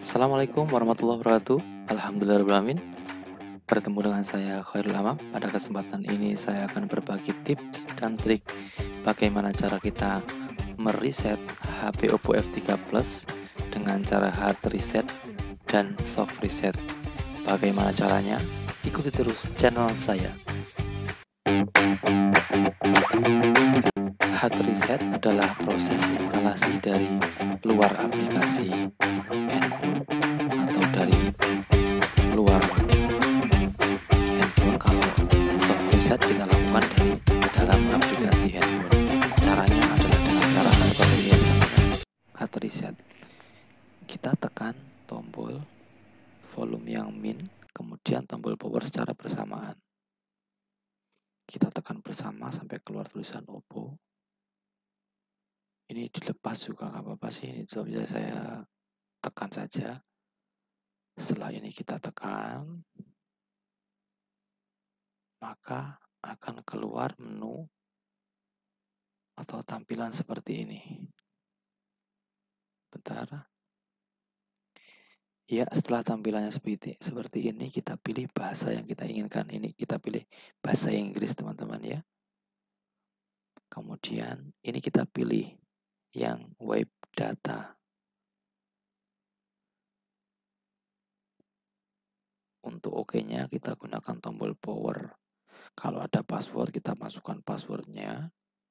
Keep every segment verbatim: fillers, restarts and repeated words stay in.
Assalamualaikum warahmatullahi wabarakatuh. Alhamdulillahirrahmanirrahim. Bertemu dengan saya Khairul Amam. Pada kesempatan ini saya akan berbagi tips dan trik bagaimana cara kita mereset H P Oppo F tiga Plus dengan cara hard reset dan soft reset. Bagaimana caranya? Ikuti terus channel saya. Hard reset adalah proses instalasi dari luar aplikasi handphone atau dari luar handphone. Kalau soft reset kita lakukan dari dalam aplikasi handphone. Caranya adalah dengan cara seperti ini. Hard reset, kita tekan tombol volume yang min, kemudian tombol power secara bersamaan. Kita tekan bersama sampai keluar tulisan Oppo. Ini dilepas juga nggak apa-apa sih, ini bisa saya tekan saja. Setelah ini kita tekan, maka akan keluar menu atau tampilan seperti ini. Bentar. Ya, setelah tampilannya seperti, seperti ini, kita pilih bahasa yang kita inginkan. Ini kita pilih bahasa Inggris, teman-teman ya. Kemudian ini kita pilih yang web data. Untuk OK-nya kita gunakan tombol power. Kalau ada password, kita masukkan passwordnya.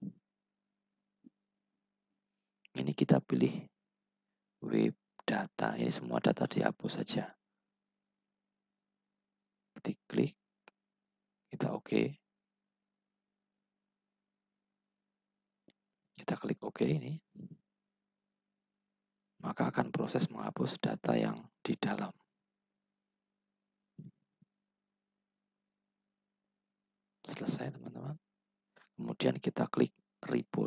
Ini kita pilih web data. Ini semua data dihapus saja. Ketik klik, kita OK. Kita klik OK ini. Maka akan proses menghapus data yang di dalam. Selesai, teman-teman. Kemudian kita klik reboot.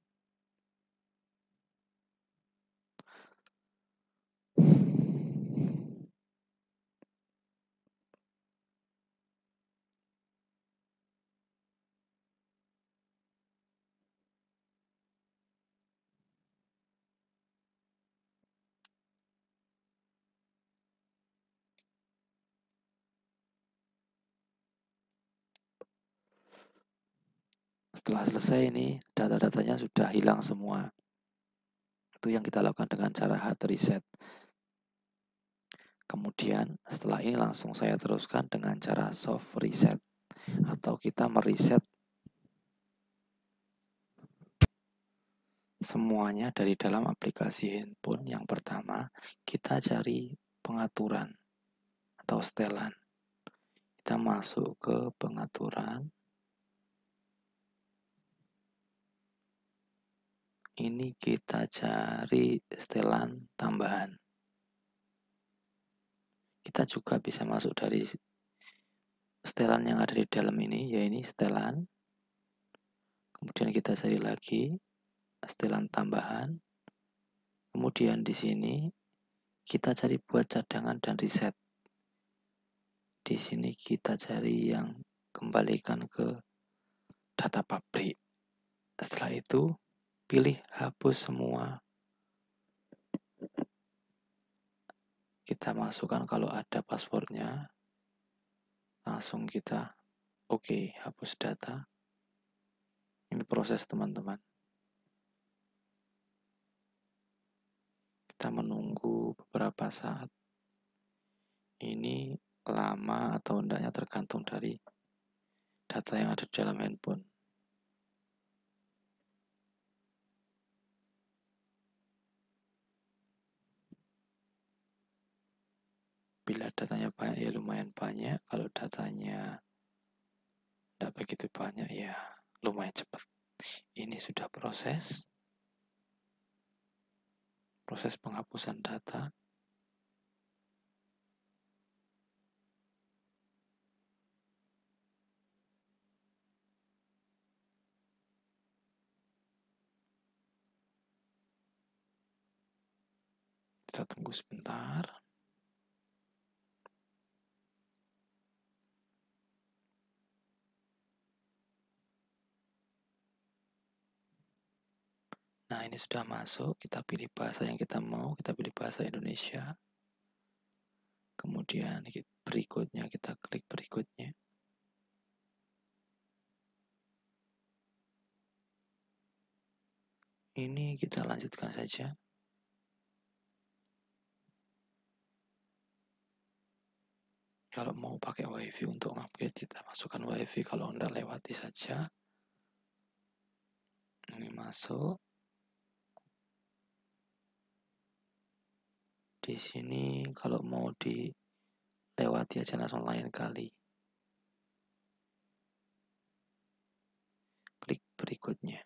Setelah selesai ini, data-datanya sudah hilang semua. Itu yang kita lakukan dengan cara hard reset. Kemudian setelah ini langsung saya teruskan dengan cara soft reset. Atau kita mereset semuanya dari dalam aplikasi handphone. Yang pertama, kita cari pengaturan atau setelan. Kita masuk ke pengaturan. Ini kita cari setelan tambahan. Kita juga bisa masuk dari setelan yang ada di dalam ini, yaitu setelan. Kemudian kita cari lagi setelan tambahan. Kemudian di sini kita cari buat cadangan dan reset. Di sini kita cari yang kembalikan ke data pabrik. Setelah itu pilih hapus semua. Kita masukkan kalau ada passwordnya. Langsung kita oke, okay, hapus data. Ini proses, teman-teman. Kita menunggu beberapa saat. Ini lama atau tidaknya tergantung dari data yang ada di dalam handphone. Bila datanya banyak ya lumayan banyak. Kalau datanya tidak begitu banyak ya lumayan cepat. Ini sudah proses. Proses penghapusan data. Kita tunggu sebentar. Nah, ini sudah masuk. Kita pilih bahasa yang kita mau. Kita pilih bahasa Indonesia. Kemudian berikutnya kita klik berikutnya. Ini kita lanjutkan saja. Kalau mau pakai WiFi untuk upgrade, kita masukkan WiFi. Kalau enggak, lewati saja. Ini masuk. Di sini kalau mau dilewati aja langsung lain kali. Klik berikutnya.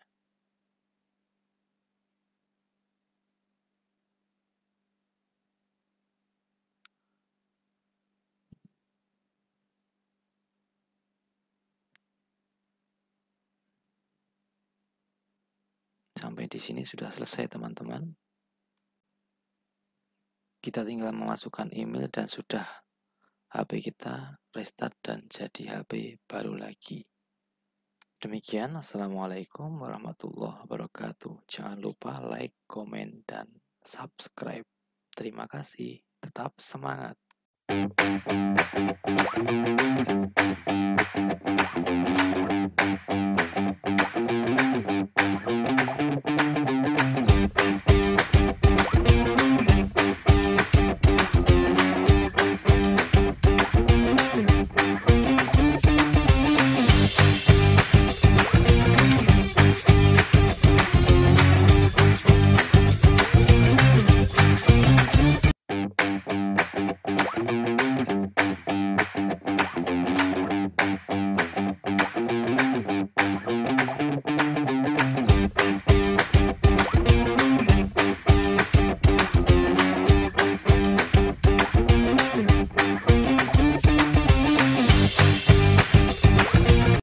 Sampai di sini sudah selesai, teman-teman. Kita tinggal memasukkan email dan sudah H P kita restart dan jadi H P baru lagi. Demikian, Assalamualaikum warahmatullahi wabarakatuh. Jangan lupa like, komen, dan subscribe. Terima kasih. Tetap semangat.